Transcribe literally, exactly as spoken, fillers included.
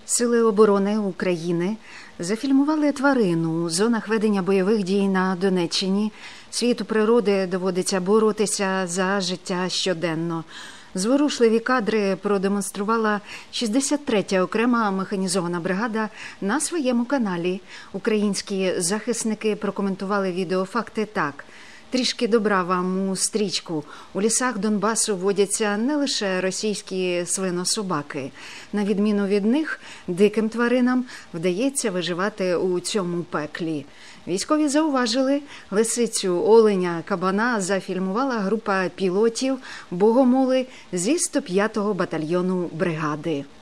Сили оборони України зафільмували тварину у зонах ведення бойових дій на Донеччині. Світу природи доводиться боротися за життя щоденно. Зворушливі кадри продемонструвала шістдесят третя окрема механізована бригада на своєму каналі. Українські захисники прокоментували відеофакти так. Трішки добра вам у стрічку. У лісах Донбасу водяться не лише російські свинособаки. На відміну від них, диким тваринам вдається виживати у цьому пеклі. Військові зауважили, лисицю, оленя, кабана зафільмувала група пілотів «Богомоли» зі сто п'ятого батальйону бригади.